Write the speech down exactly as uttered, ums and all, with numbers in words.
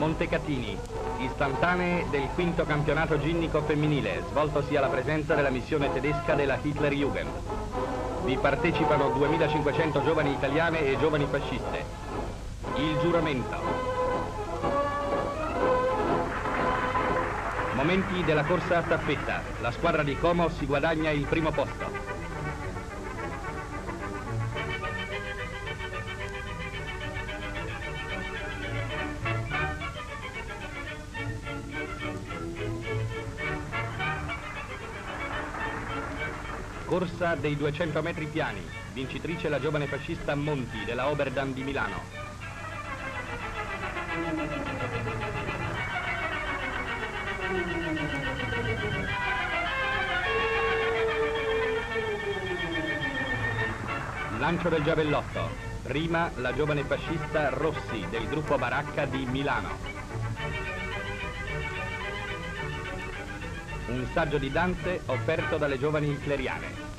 Montecatini, istantanee del quinto campionato ginnico femminile, svoltosi alla presenza della missione tedesca della Hitlerjugend. Vi partecipano duemilacinquecento giovani italiane e giovani fasciste. Il giuramento. Momenti della corsa a staffetta. La squadra di Como si guadagna il primo posto. Corsa dei duecento metri piani, vincitrice la giovane fascista Monti della Oberdan di Milano. Lancio del giavellotto, prima la giovane fascista Rossi del gruppo Baracca di Milano. Un saggio di danze offerto dalle giovani hitleriane.